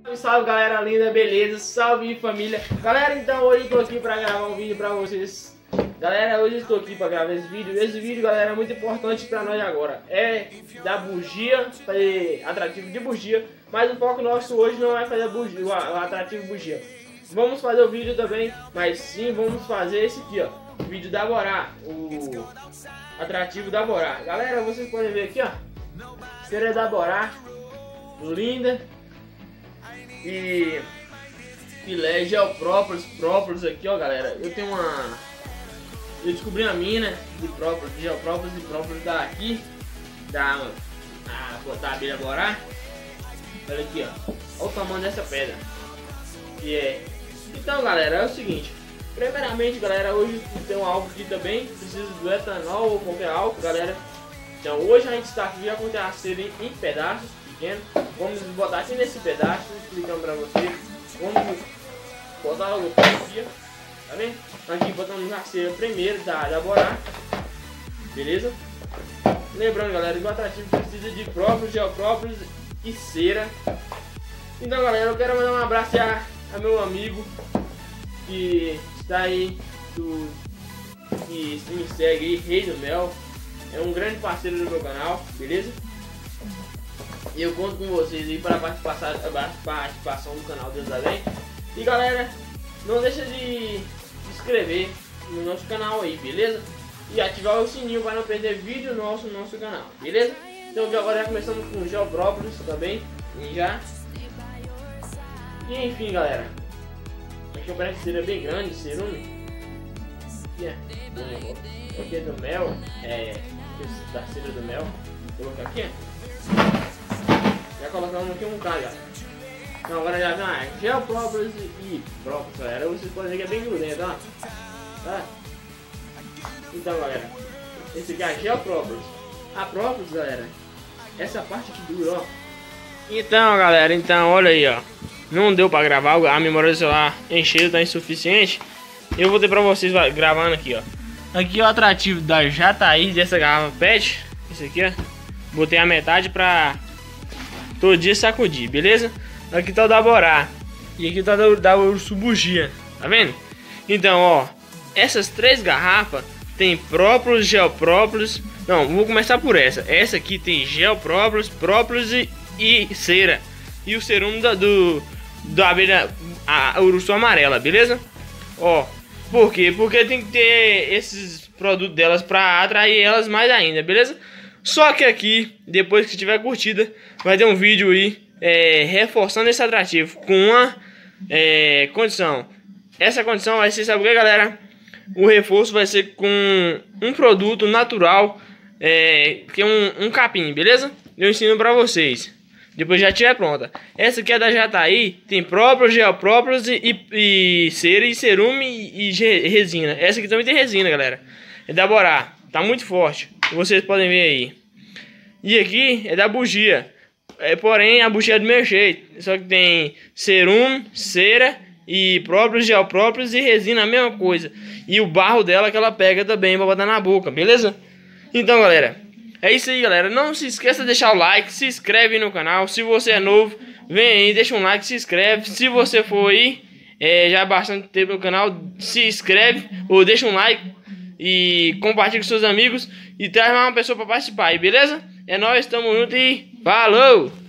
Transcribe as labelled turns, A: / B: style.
A: Salve galera linda, beleza? Salve família. Galera, então hoje eu tô aqui pra gravar um vídeo pra vocês. Galera, hoje eu estou aqui pra gravar esse vídeo. Esse vídeo, galera, é muito importante pra nós agora. É da bugia, fazer atrativo de bugia. Mas o foco nosso hoje não é fazer bugia, o atrativo bugia. Vamos fazer o vídeo também, mas sim vamos fazer esse aqui, ó. O vídeo da Borá, o atrativo da Borá. Galera, vocês podem ver aqui, ó. Cera da Borá, linda. E filé geoprópolis aqui, ó, galera. Eu descobri uma mina de geoprópolis e própolis daqui da abelha Borá. Olha aqui, ó. Olha o tamanho dessa pedra. Então, galera, é o seguinte. Primeiramente, galera, hoje tem um álcool aqui também. Precisa do etanol ou qualquer álcool, galera. Então, hoje a gente está aqui já com a cera em pedaços pequenos. Vamos botar aqui nesse pedaço, explicando pra vocês. Vamos botar logo aqui, ó. Tá vendo? Aqui botamos a cera primeiro da Borá. Beleza? Lembrando, galera, que o atrativo precisa de própolis, geoprópolis e cera. Então, galera, eu quero mandar um abraço a meu amigo que está aí, que me segue aí, Rei do Mel. É um grande parceiro do meu canal, beleza? E eu conto com vocês aí para a participação do canal Deus Além. E galera, não deixa de se inscrever no nosso canal aí, beleza? E ativar o sininho para não perder vídeo nosso no nosso canal, beleza? Então agora já começamos com o geoprópolis também, E enfim, galera, aqui o parece ser bem grande, cerume. Aqui é do mel, da cera do mel. Vou colocar aqui, já colocamos aqui um bocado, galera. Então agora já vem geoprópolis e própolis, galera. Vocês podem ver que é bem grudento, ó. Tá? Então, galera, esse aqui é a geoprópolis. A própolis, galera, essa parte aqui dura, ó. Então, galera, olha aí, ó. Não deu pra gravar, a memória do celular encheu, tá insuficiente. Eu vou ter pra vocês gravando aqui, ó. Aqui o atrativo da Jataí dessa garrafa PET. Esse aqui, ó. Botei a metade pra todo dia sacudir, beleza? Aqui tá o da Borá. E aqui tá da Urso Bugia. Tá vendo? Então, ó. Essas três garrafas tem própolis, geoprópolis. Não, vou começar por essa. Essa aqui tem geoprópolis, própolis e cera. E o cerume da abelha, a urso amarela, beleza? Ó. Por quê? Porque tem que ter esses produtos delas pra atrair elas mais ainda, beleza? Só que aqui, depois que tiver curtida, vai ter um vídeo aí reforçando esse atrativo com uma condição. Essa condição vai ser, sabe o que, galera? O reforço vai ser com um produto natural, que é um capim, beleza? Eu ensino pra vocês. Depois já tiver pronta. Essa aqui é da Jataí. Tem própolis, geoprópolis e cera e cerume e resina. Essa aqui também tem resina, galera. É da Borá. Tá muito forte. Vocês podem ver aí. E aqui é da bugia. Porém, a bugia é do meu jeito. Só que tem cerume, cera e própolis, geoprópolis e resina, a mesma coisa. E o barro dela que ela pega também pra botar na boca, beleza? Então, galera, é isso aí, galera. Não se esqueça de deixar o like, se inscreve no canal. Se você é novo, vem aí, deixa um like, se inscreve. Se você for aí, já há bastante tempo no canal, se inscreve ou deixa um like e compartilha com seus amigos e traz mais uma pessoa para participar aí, beleza? É nóis, tamo junto e falou!